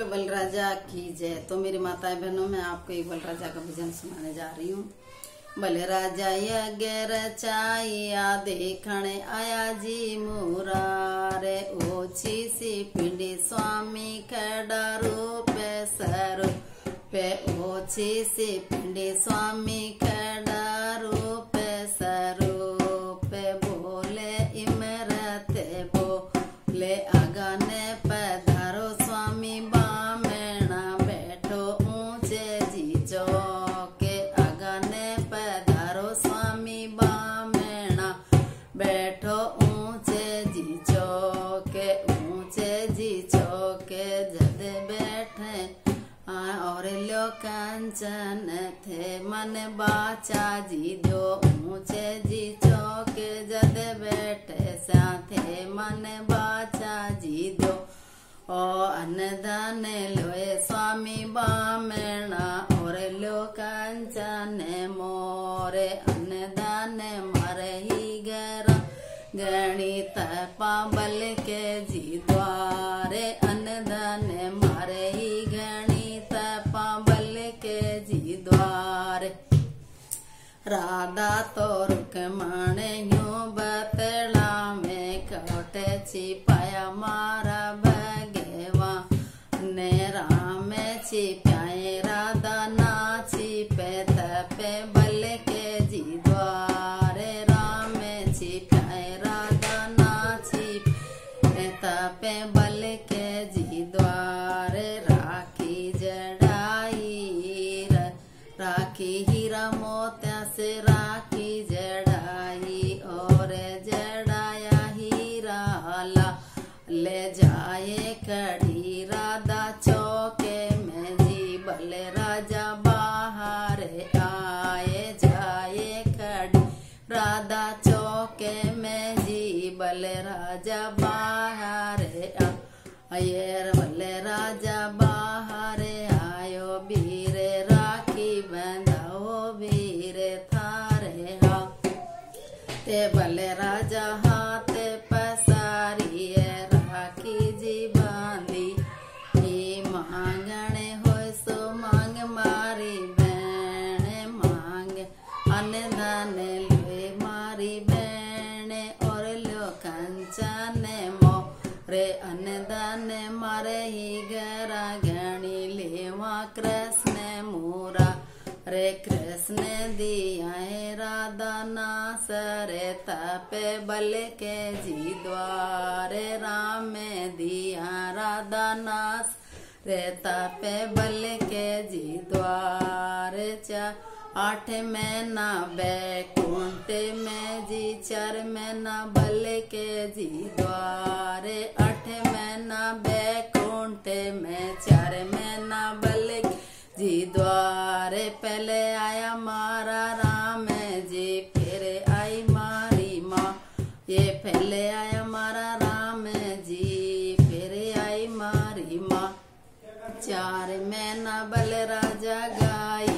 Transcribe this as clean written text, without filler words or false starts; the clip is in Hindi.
बलराजा की जय। तो मेरी माताएं बहनों, मैं आपको एक बलराजा का भजन सुनाने जा रही हूँ। बलराजा यज्ञ रचाइया देखने आया जी मुरारे, ओछी सी पिंडी स्वामी खड़ा रूप स्वरूप, ओछी सी पिंडी स्वामी खड़ा रूप स्वरूप, बोले इमरत बोले आगाने पधारो स्वामी बामणा, बैठो ऊंचे जी चौके आगाने पधारो स्वामी बामणा, बैठो ऊंचे जी चौके, ऊंचे जी चौके जद बैठे और लो कंचन थे मन बाचा जी दो, ऊंचे जी चौके जद बैठे साथे मन बाचा जी दो, ओ अन्नदान लोए स्वामी बामणा और लो कंचन मोरे, अन्नदान मारे ही गरा गणित पाबल के जी द्वारे, अन्नदान मारे ही गणित पाबल के जी द्वारे, राधा तो रुकमण यूं बतला में कटे छिपाया मारा भगवा ने, राम छिपाए राधा ना छिपे तपे बल के जी द्वारे, राम छिपाए राधा ना छिपे तपे बल के जी द्वारे, राखी जड़ाई राखी हीरा मोत्या से राखी जड़ाई, और जड़ाया हीरा ला ले जाए कड़ी राधा चौके में जी, बलराजा बाहर आए जाए कड़ी राधा चौके में जी, बलराजा बाहर आये बलराजा बाहर आयो, वीर राखी बंधाओ वीर थारे हा, ते बलराजा हाथ पसारी राखी जी बांधी, ही मांगणे हो सो मांग मारी बहन, मांग अन्नदान लोए मारी बहन, और लो कंचन मोरे अन्नदान मारे ही गरा गणी लेवा कृष्ण मूरा, रे कृष्ण दिया राधा नास रे तपे बल के जी द्वारे, राम दिया राधा नास रे तपे बल के जी द्वारे, 8 महीना बैकुंठ में जी 4 महीना बल के जी द्वारे, 8 महीना बैकुंठ में 4 महीना बल के जी द्वारे, पहले आया मारा राम जी फिर आई मारी माँ, ये पहले आया मारा राम जी फिर आई मारी माँ, 4 महीना बलराजा गाई